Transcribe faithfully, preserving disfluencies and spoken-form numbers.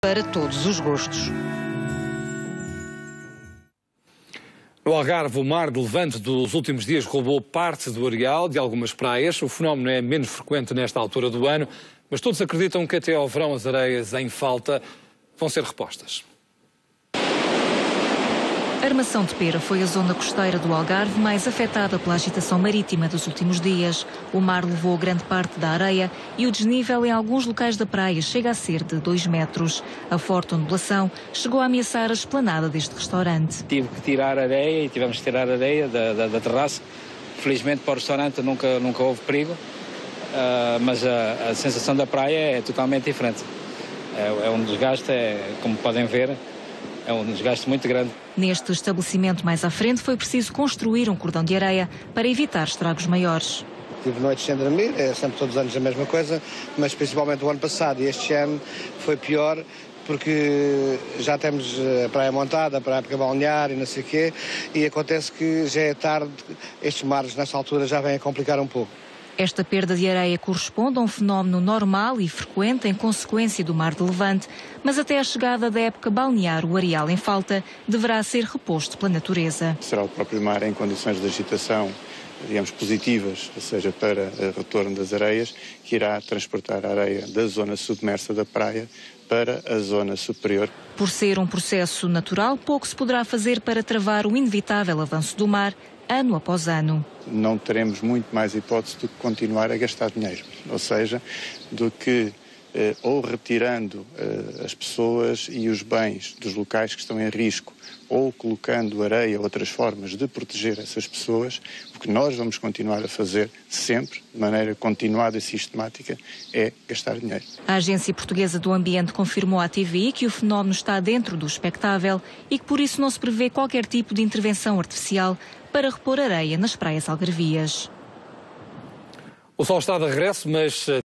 para todos os gostos. No Algarve, o mar de levante dos últimos dias roubou parte do areal de algumas praias. O fenómeno é menos frequente nesta altura do ano, mas todos acreditam que até ao verão as areias em falta vão ser repostas. Armação de Pera foi a zona costeira do Algarve mais afetada pela agitação marítima dos últimos dias. O mar levou grande parte da areia e o desnível em alguns locais da praia chega a ser de dois metros. A forte ondulação chegou a ameaçar a esplanada deste restaurante. Tive que tirar areia e tivemos que tirar areia da, da, da terraça. Felizmente para o restaurante nunca, nunca houve perigo, uh, mas a, a sensação da praia é totalmente diferente. É, é um desgaste, é, como podem ver, é um desgaste muito grande. Neste estabelecimento mais à frente foi preciso construir um cordão de areia para evitar estragos maiores. Tive noites sem dormir, é sempre todos os anos a mesma coisa, mas principalmente o ano passado e este ano foi pior porque já temos a praia montada para a época balnear e não sei o quê, e acontece que já é tarde, estes mares nessa altura já vêm a complicar um pouco. Esta perda de areia corresponde a um fenómeno normal e frequente em consequência do mar de levante, mas até a chegada da época balnear, o areal em falta deverá ser reposto pela natureza. Será o próprio mar em condições de agitação, digamos, positivas, ou seja, para o retorno das areias, que irá transportar a areia da zona submersa da praia para a zona superior. Por ser um processo natural, pouco se poderá fazer para travar o inevitável avanço do mar, ano após ano. Não teremos muito mais hipótese do que continuar a gastar dinheiro, ou seja, do que eh, ou retirando eh, as pessoas e os bens dos locais que estão em risco, ou colocando areia ou outras formas de proteger essas pessoas. O que nós vamos continuar a fazer sempre, de maneira continuada e sistemática, é gastar dinheiro. A Agência Portuguesa do Ambiente confirmou à T V I que o fenómeno está dentro do expectável e que por isso não se prevê qualquer tipo de intervenção artificial para repor areia nas praias algarvias. O sol está de regresso, mas